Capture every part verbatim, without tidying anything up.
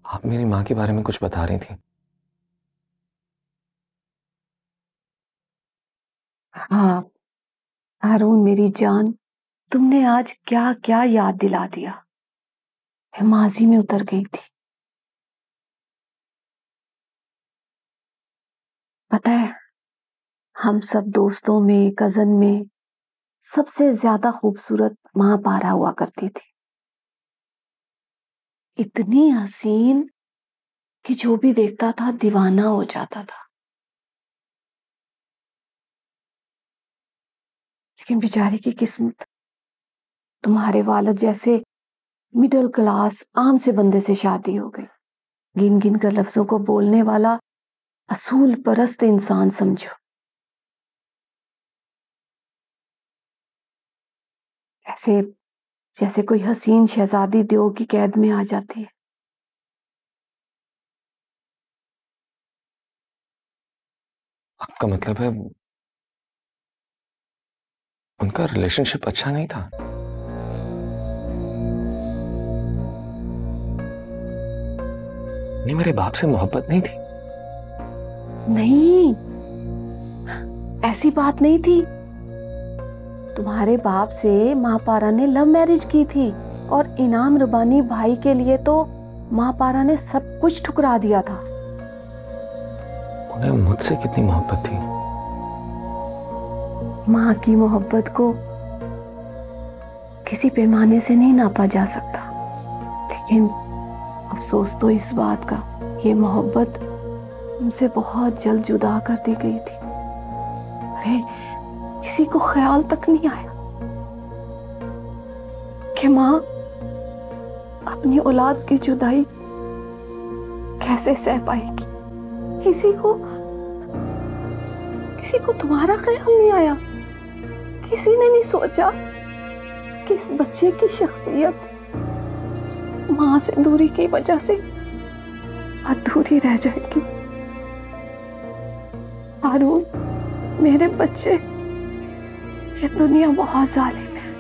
आप मेरी माँ के बारे में कुछ बता रही थी। हाँ हारून मेरी जान, तुमने आज क्या क्या याद दिला दिया। मैं माजी में उतर गई थी। पता है, हम सब दोस्तों में, कजन में सबसे ज्यादा खूबसूरत माँ पारा हुआ करती थी। इतनी हसीन कि जो भी देखता था दीवाना हो जाता था। लेकिन बेचारी की किस्मत तुम्हारे वालिद जैसे मिडिल क्लास आम से बंदे से शादी हो गई। गिन गिन कर लफ्जों को बोलने वाला असूल परस्त इंसान समझो। ऐसे जैसे कोई हसीन शहजादी दियो की कैद में आ जाती है। आपका मतलब है उनका रिलेशनशिप अच्छा नहीं था? नहीं, मेरे बाप से मोहब्बत नहीं थी? नहीं, ऐसी बात नहीं थी। तुम्हारे बाप से माँ पारा ने लव मैरिज की थी और इनाम रुबानी भाई के लिए तो माँ पारा ने सब कुछ ठुकरा दिया था। उन्हें मुझसे कितनी मोहब्बत थी? माँ की मोहब्बत को किसी पैमाने से नहीं नापा जा सकता। लेकिन अफसोस तो इस बात का, ये मोहब्बत तुमसे बहुत जल्द जुदा कर दी गई थी। अरे किसी को ख्याल तक नहीं आया कि माँ अपनी औलाद की जुदाई कैसे सह पाएगी। किसी को किसी को तुम्हारा ख्याल नहीं आया। किसी ने नहीं सोचा कि इस बच्चे की शख्सियत माँ से दूरी की वजह से अधूरी रह जाएगी। हारून मेरे बच्चे, ये दुनिया बहुत जालिम है।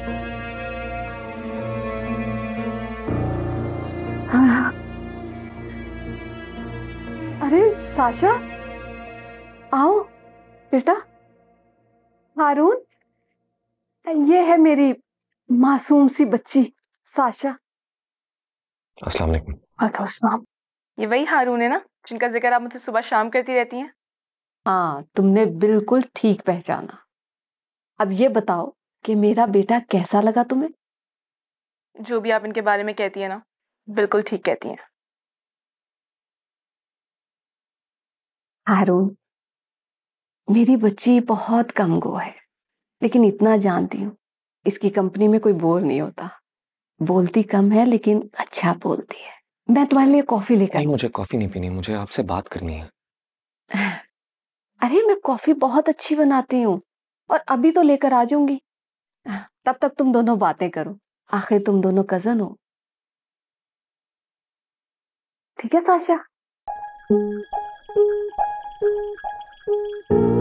हाँ। अरे साशा, आओ बेटा। हारून, ये है मेरी मासूम सी बच्ची साशा। अस्सलाम वालेकुम। वालेकुम। ये वही हारून है ना जिनका जिक्र आप मुझसे सुबह शाम करती रहती हैं? हाँ, तुमने बिल्कुल ठीक पहचाना। अब ये बताओ कि मेरा बेटा कैसा लगा तुम्हें? जो भी आप इनके बारे में कहती है ना, बिल्कुल ठीक कहती हैं। हारून, मेरी बच्ची बहुत कम गो है, लेकिन इतना जानती हूँ, इसकी कंपनी में कोई बोर नहीं होता। बोलती कम है लेकिन अच्छा बोलती है। मैं तुम्हारे लिए कॉफी लेकर। नहीं, मुझे कॉफी नहीं पीनी, मुझे आपसे बात करनी है। अरे मैं कॉफी बहुत अच्छी बनाती हूँ और अभी तो लेकर आ जाऊंगी। तब तक तुम दोनों बातें करो, आखिर तुम दोनों कजन हो। ठीक है साशा?